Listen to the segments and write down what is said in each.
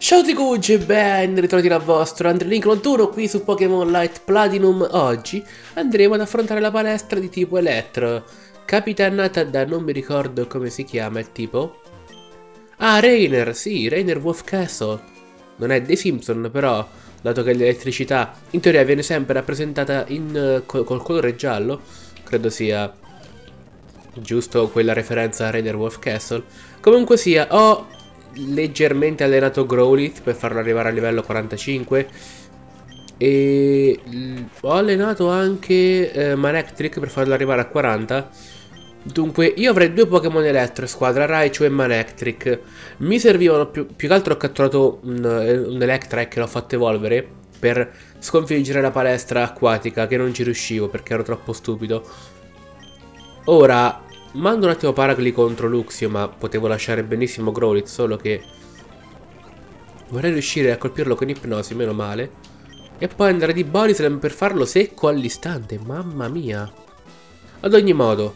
Ciao Trikucci e ben ritrovati dal vostro Andrelink91 qui su Pokémon Light Platinum. Oggi andremo ad affrontare la palestra di tipo elettro, capitannata da non mi ricordo come si chiama il tipo. Ah, Rainer, sì, Rainer Wolf Castle. Non è dei Simpson però, dato che l'elettricità in teoria viene sempre rappresentata col colore giallo, credo sia giusto quella referenza a Rainer Wolf Castle. Comunque sia, ho leggermente allenato Growlithe per farlo arrivare a livello 45 e ho allenato anche Manectric per farlo arrivare a 40. Dunque io avrei due Pokémon elettro in squadra, Raichu e Manectric. Mi servivano più che altro. Ho catturato un Electrike e l'ho fatto evolvere per sconfiggere la palestra acquatica, che non ci riuscivo perché ero troppo stupido. Ora mando un attimo Paragli contro Luxio, ma potevo lasciare benissimo Growlithe, solo che vorrei riuscire a colpirlo con ipnosi, meno male. E poi andare di Body Slam per farlo secco all'istante, mamma mia. Ad ogni modo,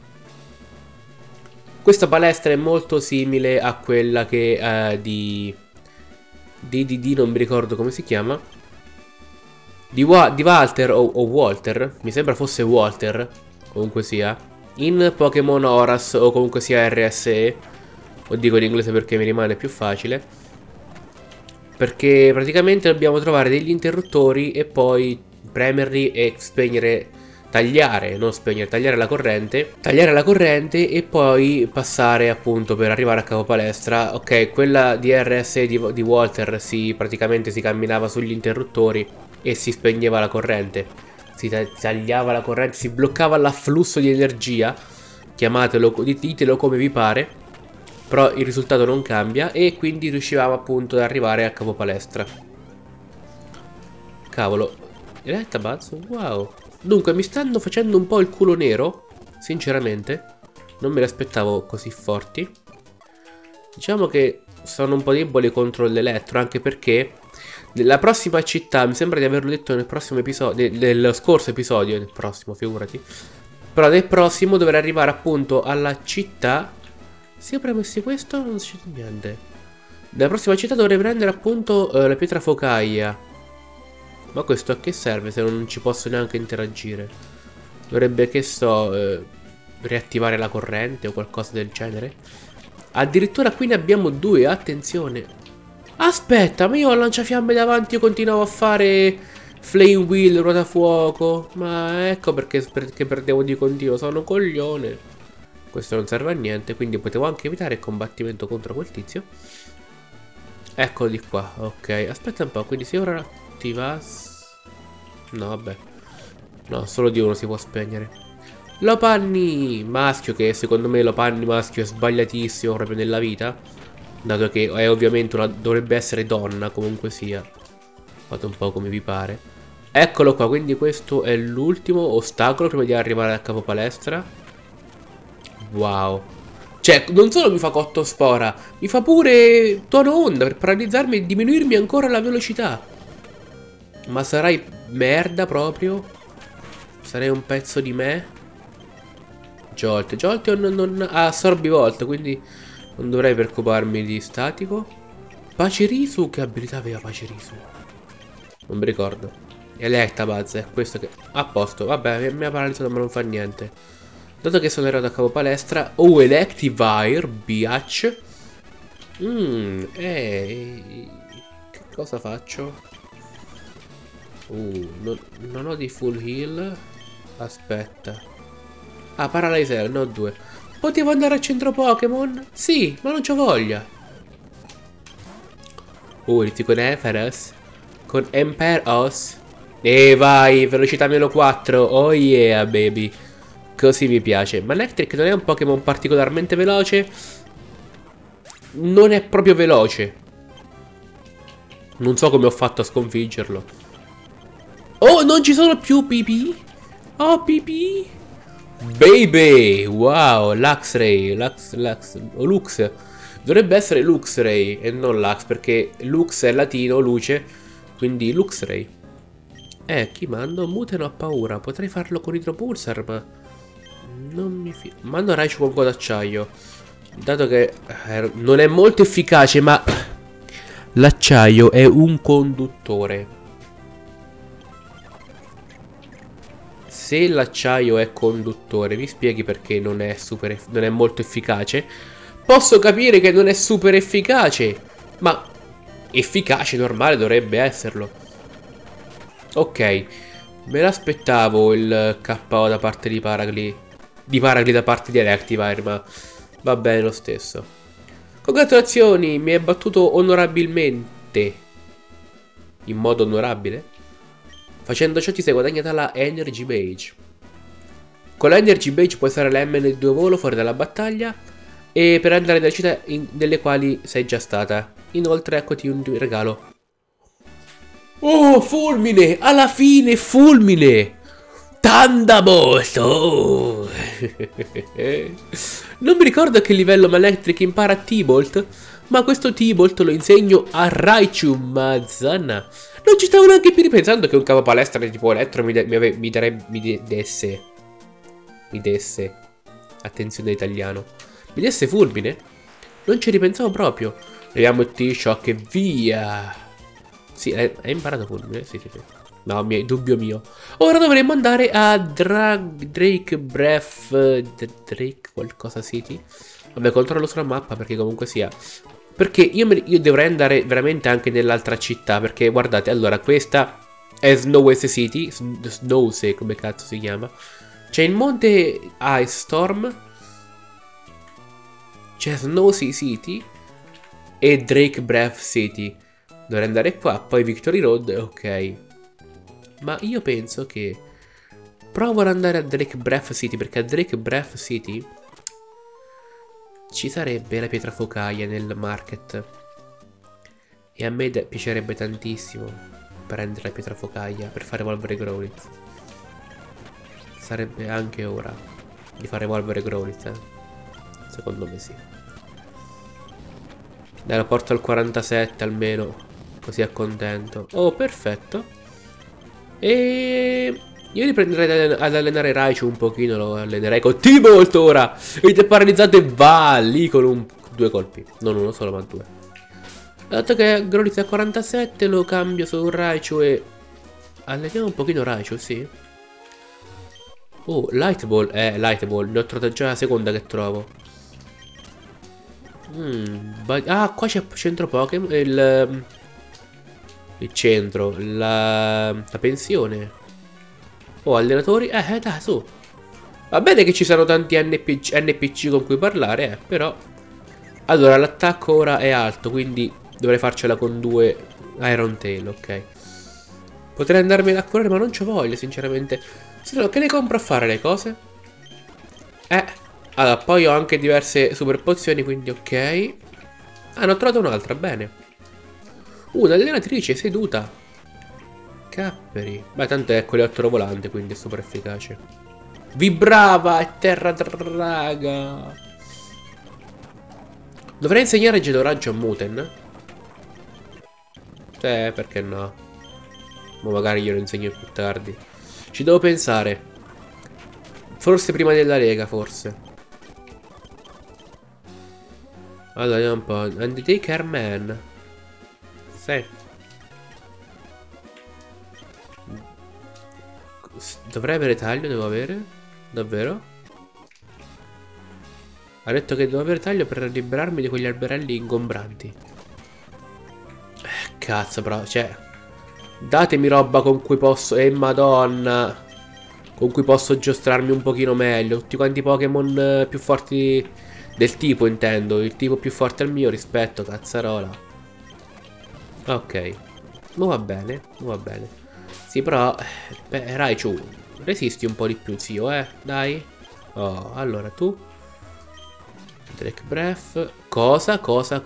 questa palestra è molto simile a quella che di non mi ricordo come si chiama. Di Walter o Walter, mi sembra fosse Walter, comunque sia. In Pokémon Horas o comunque sia RSE, lo dico in inglese perché mi rimane più facile, perché praticamente dobbiamo trovare degli interruttori e poi premerli e spegnere, tagliare, non spegnere, tagliare la corrente e poi passare appunto per arrivare a capo palestra. Ok, quella di RSE di Walter praticamente si camminava sugli interruttori e si spegneva la corrente. Si tagliava la corrente, si bloccava l'afflusso di energia, chiamatelo, ditelo come vi pare, però il risultato non cambia e quindi riuscivamo appunto ad arrivare a capo palestra. Cavolo, Electabuzz, wow. Dunque mi stanno facendo un po' il culo nero, sinceramente, non me li aspettavo così forti. Diciamo che sono un po' deboli contro l'elettro, anche perché nella prossima città, mi sembra di averlo detto nel prossimo episodio, nel scorso episodio, nel prossimo, figurati. Però nel prossimo dovrei arrivare appunto alla città. Se ho premessi questo non succede niente. Nella prossima città dovrei prendere appunto la pietra focaia. Ma questo a che serve se non ci posso neanche interagire? Dovrebbe, che so, riattivare la corrente o qualcosa del genere. Addirittura qui ne abbiamo due, attenzione. Aspetta, ma io ho lanciafiamme davanti, io continuavo a fare Flame Wheel, ruotafuoco. Ma ecco perché perdevo di continuo, sono un coglione. Questo non serve a niente, quindi potevo anche evitare il combattimento contro quel tizio. Eccolo di qua, ok. Aspetta un po', quindi se ora attivassi... No, vabbè. No, solo di uno si può spegnere. Lopanni maschio, che secondo me Lopanni maschio è sbagliatissimo proprio nella vita, dato che è ovviamente dovrebbe essere donna, comunque sia. Fate un po' come vi pare. Eccolo qua, quindi questo è l'ultimo ostacolo prima di arrivare a capo palestra. Wow. Cioè, non solo mi fa cotto spora, mi fa pure tono onda per paralizzarmi e diminuirmi ancora la velocità. Ma sarai merda proprio? Sarei un pezzo di me? Jolt non assorbi Volt, quindi non dovrei preoccuparmi di statico. Pacirisu, che abilità aveva Pacirisu? Non mi ricordo. Electabuzz, è questo che... A posto, vabbè, mi ha paralizzato ma non fa niente. Dato che sono arrivato a capo palestra... Oh, Electivire, biatch. Che cosa faccio? Non ho di full heal. Aspetta. Ah, Paralyzer, no, due. Potevo andare al centro Pokémon? Sì, ma non c'ho voglia. Inizio con Eferos. Con Emperos. E vai, velocità meno 4. Oh yeah, baby. Così mi piace. Ma Electric non è un Pokémon particolarmente veloce. Non è proprio veloce. Non so come ho fatto a sconfiggerlo. Oh, non ci sono più PP. Oh, PP. Baby, wow, Luxray, Lux, dovrebbe essere Luxray e non Lux, perché Lux è latino, luce, quindi Luxray. Chi mando? Muteno ha paura, potrei farlo con Hydropulsar, ma non mi fido. Mando Raichu con coda d'acciaio, dato che non è molto efficace, ma L'acciaio è un conduttore. Se l'acciaio è conduttore, mi spieghi perché non è molto efficace? Posso capire che non è super efficace, ma efficace normale dovrebbe esserlo. Ok, me l'aspettavo il KO da parte di Paragli. Di Paragli da parte di Electivire, ma va bene lo stesso. Congratulazioni, mi hai battuto onorabilmente. In modo onorabile? Facendo ciò ti sei guadagnata la Energy Badge. Con la Energy Badge puoi usare la MN2 volo fuori dalla battaglia e per andare nelle città nelle quali sei già stata. Inoltre eccoti un regalo. Oh, fulmine! Alla fine fulmine! Thunderbolt! Oh. Non mi ricordo a che livello Manectric impara T-Bolt, ma questo T-Bolt lo insegno a Raichu, Mazzana. Non ci stavo neanche più ripensando che un capo palestra tipo Elettro mi desse. Attenzione italiano. Mi desse fulmine? Non ci ripensavo proprio. Leviamo il T-Shock e via. Sì, hai imparato fulmine? Sì. No, dubbio mio. Ora dovremmo andare a Drake Breath. Drake qualcosa City. Vabbè, controllo sulla mappa perché comunque sia. Perché io dovrei andare veramente anche nell'altra città. Perché guardate, allora questa è Snowsea City. Snowsea, come cazzo si chiama. C'è il monte Ice Storm. C'è Snowsea City. E Drake Breath City. Dovrei andare qua. Poi Victory Road. Ok. Ma io penso che provo ad andare a Drake Breath City. Perché a Drake Breath City ci sarebbe la pietra focaia nel market. E a me piacerebbe tantissimo prendere la pietra focaia per fare evolvere Growlithe. Sarebbe anche ora di fare evolvere Growlithe, secondo me sì. Dai, lo porto al 47 almeno, così accontento. Oh, perfetto. E io riprenderei ad allenare Raichu un pochino. Lo allenerei con T-Bolt ora. Ed è paralizzato e va lì con due colpi. Non uno solo ma due. Dato che Growlithe è a 47 lo cambio su Raichu e alleniamo un pochino Raichu, sì. Oh, Light Ball. Light Ball. Ne ho trovato già la seconda che trovo. Ah, qua c'è centro Pokémon. Il centro. La pensione. Oh, allenatori. Dai, su. Va bene che ci sono tanti NPC con cui parlare, però. Allora, l'attacco ora è alto, quindi dovrei farcela con 2 Iron Tail, ok. Potrei andarmene a curare, ma non ci voglio, sinceramente. Se no, che ne compro a fare le cose? Allora, poi ho anche diverse super pozioni, quindi ok. Ah, ne ho trovato un'altra, bene. Un'allenatrice seduta. Capperi. Beh, tanto è quell'elettrovolante volante, quindi è super efficace. Vibrava e terra draga. Dovrei insegnare Gedoraggio a Muten? Perché no? Ma magari glielo insegno più tardi. Ci devo pensare. Forse prima della Lega, forse. Allora, vediamo un po'. Undertaker Man. Sì. Dovrei avere taglio, devo avere? Davvero? Ha detto che devo avere taglio per liberarmi di quegli alberelli ingombranti. Cazzo, però, cioè... Datemi roba con cui posso... madonna! Con cui posso giostrarmi un pochino meglio. Tutti quanti Pokémon più forti del tipo, intendo. Il tipo più forte al mio rispetto, cazzarola. Ok. Non va bene, non va bene. Sì, però... Beh, Raichu, resisti un po' di più, zio, dai. Oh, allora tu... Drake Breath... Cosa?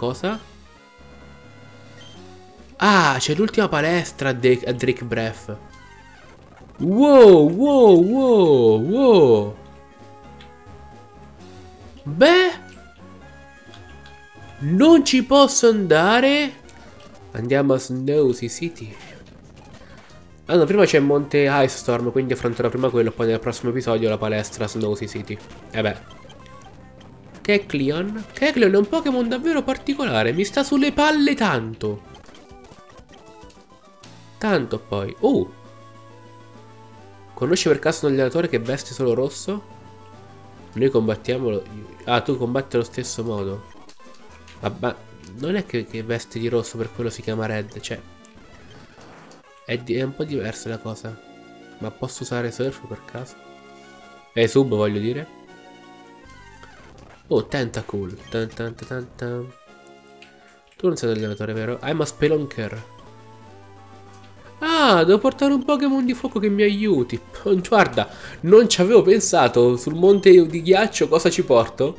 Ah, c'è l'ultima palestra a Drake Breath. Wow. Beh, non ci posso andare. Andiamo a Snowsea City. Allora, prima c'è Monte Ice Storm, quindi affronterò prima quello, poi nel prossimo episodio la palestra Snowsea City. Beh. Kecleon è un Pokémon davvero particolare, mi sta sulle palle tanto. Tanto poi. Conosci per caso un allenatore che veste solo rosso? Noi combattiamo. Ah, tu combatti allo stesso modo. Ma non è che veste di rosso, per quello si chiama Red. Cioè, è un po' diversa la cosa. Ma posso usare surf per caso? Sub voglio dire. Oh, Tentacool. Tan tan tan tan tan. Tu non sei un allenatore, vero? I'm a Spelunker. Ah, devo portare un Pokémon di fuoco che mi aiuti. Guarda, non ci avevo pensato. Sul monte di ghiaccio cosa ci porto?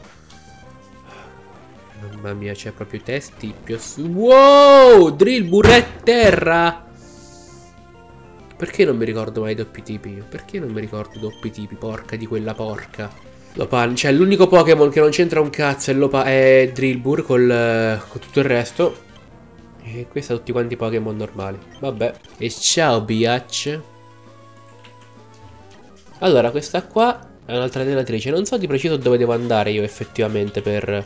Mamma mia, c'è proprio i testi più su. Wow! Drillbur è terra! Perché non mi ricordo mai i doppi tipi io? Perché non mi ricordo i doppi tipi? Porca di quella porca. Lopan, cioè l'unico Pokémon che non c'entra un cazzo è Drillbur con tutto il resto. E questi sono tutti quanti Pokémon normali. Vabbè. E ciao biatch. Allora, questa qua è un'altra allenatrice. Non so di preciso dove devo andare io effettivamente per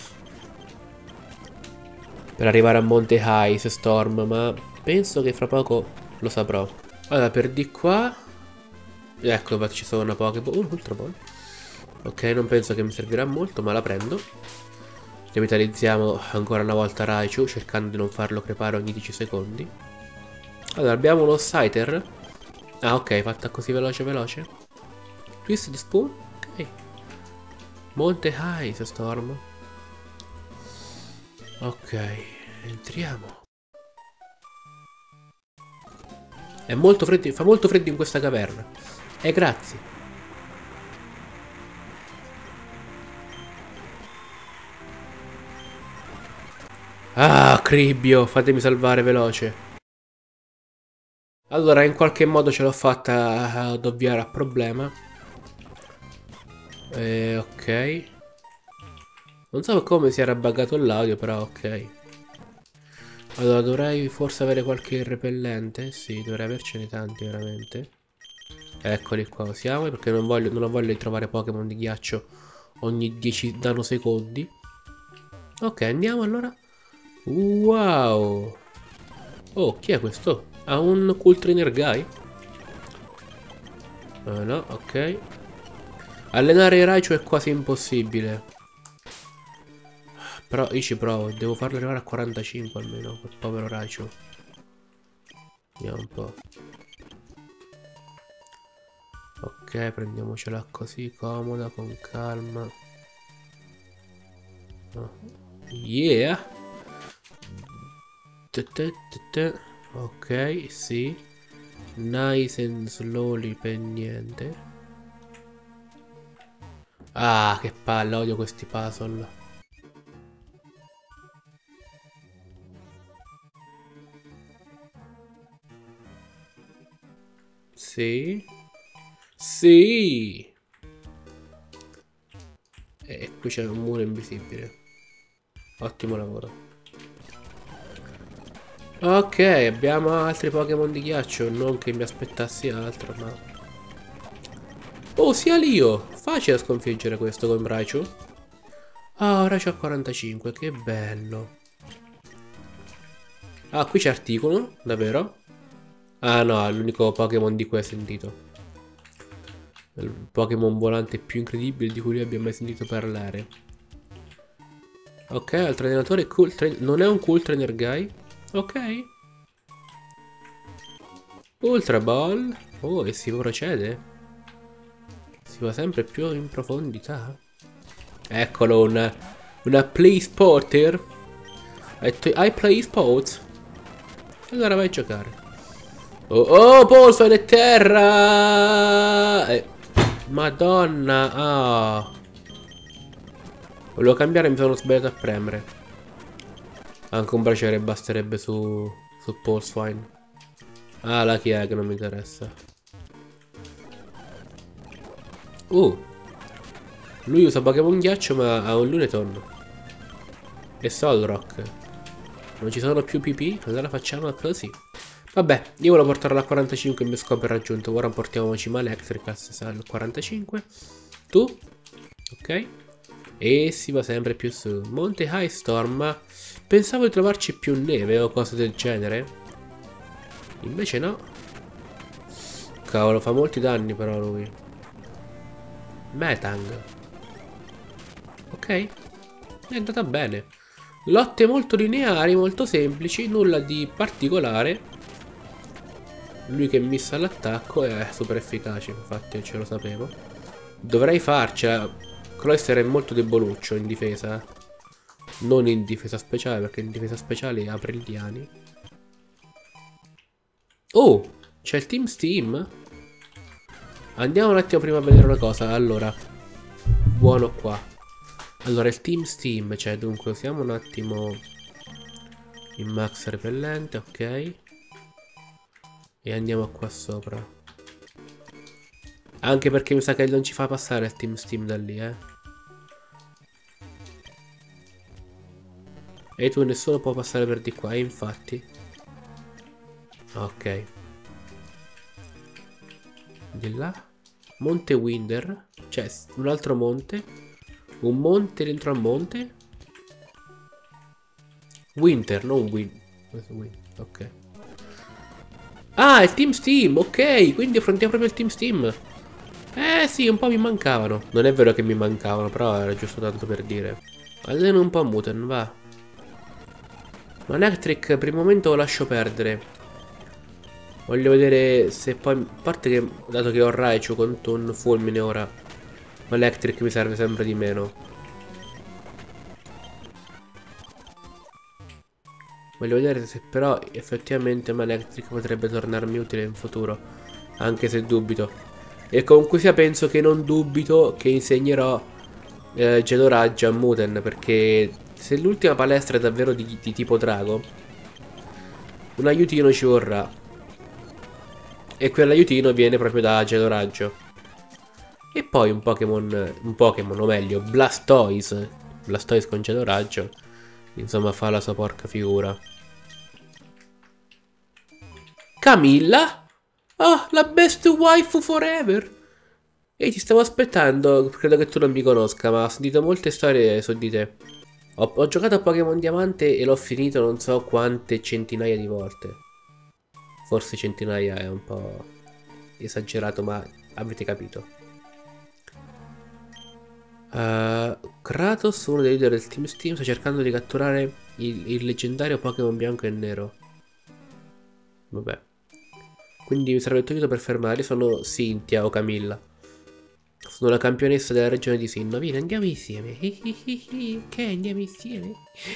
arrivare a Monte Ice Storm, ma penso che fra poco lo saprò. Allora, per di qua. Ecco, ci sono una Pokéball. Ultra Ball. Ok, non penso che mi servirà molto, ma la prendo. Rivitalizziamo ancora una volta Raichu, cercando di non farlo crepare ogni 10 secondi. Allora, abbiamo uno Scyther. Ah, ok, fatta così veloce veloce. Twist di Spoon. Ok. Monte Ice Storm. Ok, entriamo. È molto freddo, fa molto freddo in questa caverna. Grazie. Ah, Cribbio, fatemi salvare veloce. Allora, in qualche modo ce l'ho fatta ad ovviare al problema. Ok. Non so come si era buggato l'audio, però ok. Allora, dovrei forse avere qualche repellente? Sì, dovrei avercene tanti, veramente. Eccoli qua, usiamo, perché non ho voglia di trovare Pokémon di ghiaccio ogni 10 nanosecondi. Ok, andiamo allora. Wow. Oh, chi è questo? Ha un Cool Trainer Guy? No, ok. Allenare Raichu è quasi impossibile. Però io ci provo, devo farlo arrivare a 45 almeno, quel povero Raichu. Vediamo un po'. Ok, prendiamocela così, comoda, con calma. Yeah! Ok, sì. Nice and slowly per niente. Ah, che palle, odio questi puzzle. Sì. Sì. E qui c'è un muro invisibile. Ottimo lavoro. Ok, abbiamo altri Pokémon di ghiaccio. Non che mi aspettassi altro, ma... Oh, sia Lio! Facile da sconfiggere questo con Raichu. Ah, Raichu a 45, che bello. Ah, qui c'è Articuno, davvero? Ah no, è l'unico Pokémon di cui hai sentito. Il Pokémon volante più incredibile di cui lui abbia mai sentito parlare. Ok, altro allenatore cool non è un Cool Trainer Guy. Ok. Ultra Ball. Oh, e si procede. Si va sempre più in profondità. Eccolo, una Play Sporter. I play sports. Allora vai a giocare. Oh, Polson è terra. Madonna. Ah. Volevo cambiare, mi sono sbagliato a premere. Anche un braciere basterebbe su Pulsefine. Ah, la chi è che non mi interessa. Lui usa Pokémon ghiaccio ma ha un Luneton. E Solrock. Non ci sono più PP? Allora facciamo così. Vabbè, io volevo portarlo a 45, il mio scopo è raggiunto. Ora portiamoci Electricas al 45. Tu? Ok. E si va sempre più su. Monte Ice Storm. Ma pensavo di trovarci più neve o cose del genere. Invece no. Cavolo, fa molti danni però lui. Metang. Ok. È andata bene. Lotte molto lineari, molto semplici, nulla di particolare. Lui che missa all'attacco è super efficace, infatti ce lo sapevo. Dovrei farcela. Cloyster è molto deboluccio in difesa. Non in difesa speciale, perché in difesa speciale apre il Diani. Oh, c'è il Team Steam. Andiamo un attimo prima a vedere una cosa. Allora, buono qua. Allora, il Team Steam, cioè, dunque, usiamo un attimo il Max Repellente, ok. E andiamo qua sopra. Anche perché mi sa che non ci fa passare il Team Steam da lì, E tu nessuno può passare per di qua, infatti. Ok. Di là. Monte Winder. Cioè, un altro monte. Un monte dentro al monte. Winter, non Win. Ok. Ah, il Team Steam, ok. Quindi affrontiamo proprio il Team Steam. Sì, un po' mi mancavano. Non è vero che mi mancavano, però era giusto tanto per dire. Alleno un po' Muten, va. Ma Electric per il momento lo lascio perdere. Voglio vedere se poi... A parte che, dato che ho Raichu con Toon Fulmine ora, ma Electric mi serve sempre di meno. Voglio vedere se però effettivamente Electric potrebbe tornarmi utile in futuro. Anche se dubito. E comunque sia penso che non dubito che insegnerò Gedoraggio a Muten. Perché se l'ultima palestra è davvero di tipo drago, un aiutino ci vorrà. E quell'aiutino viene proprio da Gedoraggio. E poi un Pokémon, o meglio, Blastoise. Blastoise con Gedoraggio. Insomma, fa la sua porca figura. Camilla? Oh, la best waifu forever! Ehi, ti stavo aspettando. Credo che tu non mi conosca, ma ho sentito molte storie su di te. Ho giocato a Pokémon Diamante e l'ho finito non so quante centinaia di volte. Forse centinaia è un po' esagerato, ma avete capito. Kratos, uno dei leader del Team Steam, sta cercando di catturare il leggendario Pokémon bianco e nero. Vabbè. Quindi mi serve il tuo aiuto per fermarli. Sono Cynthia o Camilla. Sono la campionessa della regione di Sinnoh. Vieni, andiamo insieme. Ok, andiamo insieme.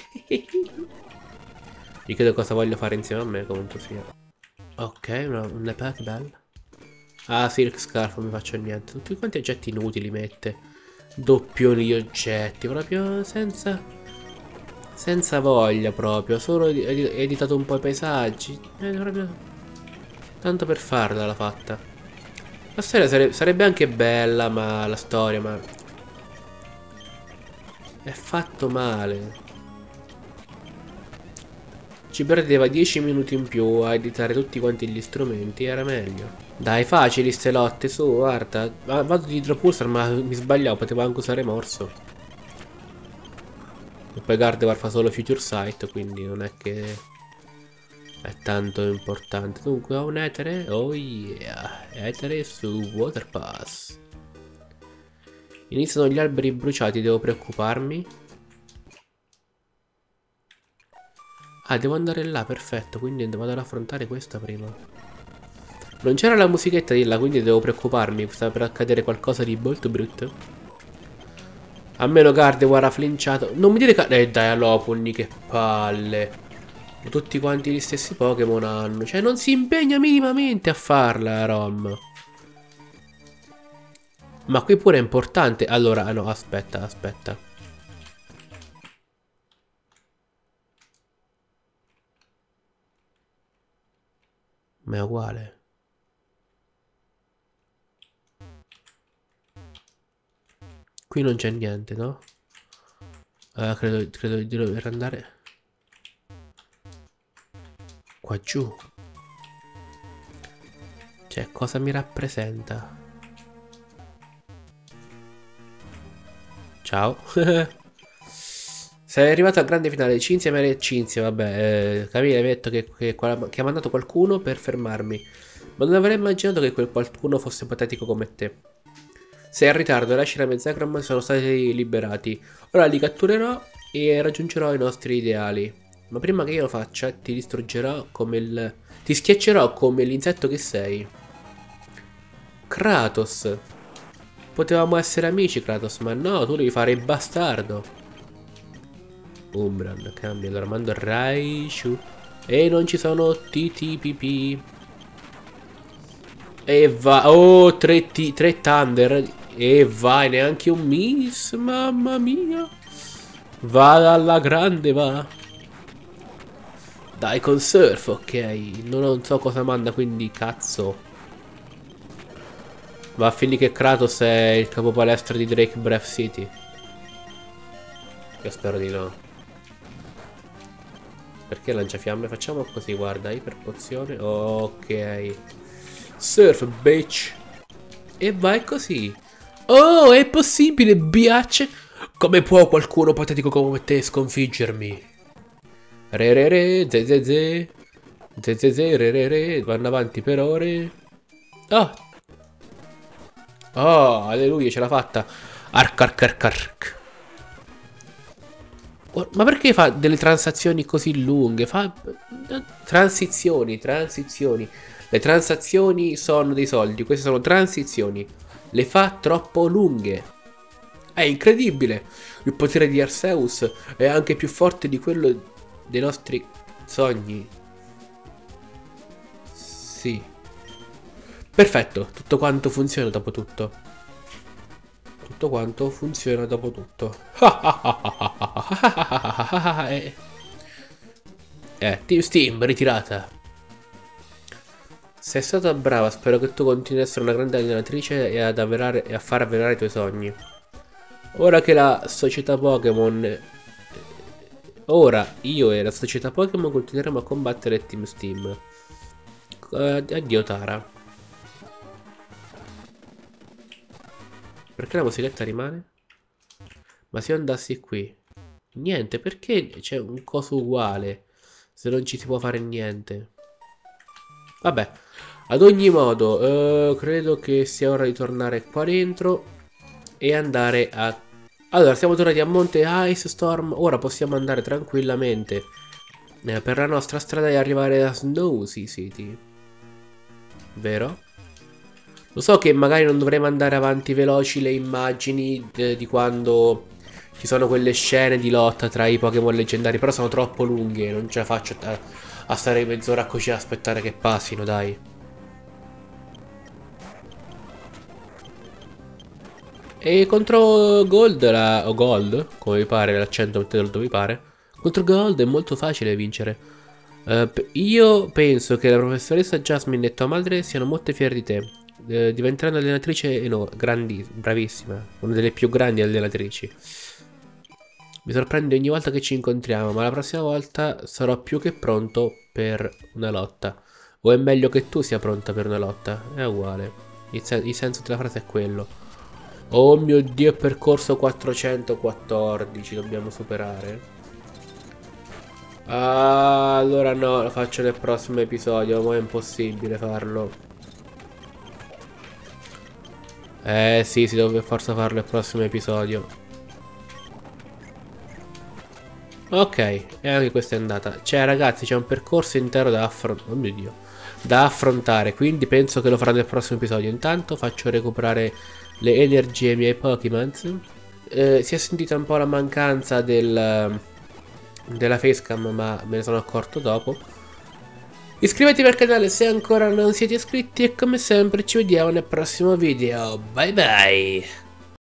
Io credo cosa voglio fare insieme a me, comunque sia. Ok, una Pokéball. Ah, Silk Scarf, non mi faccio niente. Tutti quanti oggetti inutili mette. Doppioni di oggetti, proprio senza voglia proprio. Solo editato un po' i paesaggi. Proprio tanto per farla l'ha fatta. La storia sarebbe anche bella, ma la storia, ma è fatto male. Ci perdeva 10 minuti in più a editare tutti quanti gli strumenti, era meglio. Dai, facili ste lotte, su, guarda. Vado di Hydropulsar, ma mi sbagliavo, potevo anche usare Morso. E poi Gardevoir fa solo Future Sight, quindi non è che è tanto importante. Dunque ho un etere. Oh yeah. Etere su Water Pass. Iniziano gli alberi bruciati, devo preoccuparmi. Ah, devo andare là, perfetto. Quindi vado ad affrontare questa prima. Non c'era la musichetta di là, quindi devo preoccuparmi. Sta per accadere qualcosa di molto brutto. A meno Gardevoir ha flinciato. Non mi dire che... dai, Alopuni, che palle. Tutti quanti gli stessi Pokémon hanno. Cioè, non si impegna minimamente a farla, Rom. Ma qui pure è importante. Allora, no, aspetta. Ma è uguale. Qui non c'è niente, no? Credo di dover andare qua giù. Cioè, cosa mi rappresenta? Ciao. Sei arrivato al grande finale. Cinzia, Mary e Cinzia. Vabbè, Camilla mi ha detto che ha mandato qualcuno per fermarmi. Ma non avrei immaginato che quel qualcuno fosse patetico come te. Sei in ritardo, lasci la Mezzacram sono stati liberati. Ora li catturerò e raggiungerò i nostri ideali. Ma prima che io lo faccia, ti distruggerò come il... Ti schiaccerò come l'insetto che sei. Kratos. Potevamo essere amici, Kratos, ma no, tu devi fare il bastardo. Umbran, cambia, allora mando Raichu. E non ci sono TTPP. E va... Oh, 3 Thunder. E vai, neanche un miss, mamma mia. Va alla grande, va. Dai, con surf, ok. Non so cosa manda, quindi cazzo. Va a finire che Kratos è il capo palestra di Drake Breath City. Io spero di no. Perché lanciafiamme? Facciamo così, guarda, iper pozione. Ok. Surf, bitch. E vai così. Oh, è possibile, biatch. Come può qualcuno patetico come te sconfiggermi? Re re re, ze ze ze. Ze ze ze, re re re. Vanno avanti per ore. Oh. Oh, alleluia, ce l'ha fatta. Arc arc arc arc. Ma perché fa delle transazioni così lunghe? Fa... Transizioni. Le transazioni sono dei soldi, queste sono transizioni. Le fa troppo lunghe. È incredibile. Il potere di Arceus è anche più forte di quello dei nostri sogni. Sì. Perfetto, tutto quanto funziona dopo tutto. Tutto quanto funziona dopo tutto. Team Steam, ritirata. Sei stata brava, spero che tu continui ad essere una grande allenatrice e a far avverare i tuoi sogni. Ora che la società Pokémon... Ora io e la società Pokémon continueremo a combattere Team Steam. Addio Tara. Perché la musichetta rimane? Ma se io andassi qui... Niente, perché c'è un coso uguale? Se non ci si può fare niente. Vabbè, ad ogni modo, credo che sia ora di tornare qua dentro e andare a... Allora, siamo tornati a Monte Ice Storm, ora possiamo andare tranquillamente per la nostra strada e arrivare a Snowy City. Vero? Lo so che magari non dovremmo andare avanti veloci le immagini di quando ci sono quelle scene di lotta tra i Pokémon leggendari, però sono troppo lunghe, non ce la faccio a stare mezz'ora così a aspettare che passino, dai. E contro Gold, o Gold, come vi pare, l'accento mettetelo dove vi pare. Contro Gold è molto facile vincere. Io penso che la professoressa Jasmine e tua madre siano molto fiere di te. Diventeranno allenatrice, no, bravissima, una delle più grandi allenatrici. Mi sorprende ogni volta che ci incontriamo, ma la prossima volta sarò più che pronto per una lotta. O è meglio che tu sia pronta per una lotta? È uguale. Il senso della frase è quello. Oh mio Dio, è percorso 414, dobbiamo superare. Ah, allora no, lo faccio nel prossimo episodio, ma è impossibile farlo. Sì, si deve per forza farlo nel prossimo episodio. Ok, e anche questa è andata. Cioè ragazzi, c'è un percorso intero da affrontare. Oh mio Dio. Da affrontare, quindi penso che lo farò nel prossimo episodio. Intanto faccio recuperare le energie ai miei Pokémon. Si è sentita un po' la mancanza della facecam, ma me ne sono accorto dopo. Iscrivetevi al canale se ancora non siete iscritti e come sempre ci vediamo nel prossimo video. Bye bye!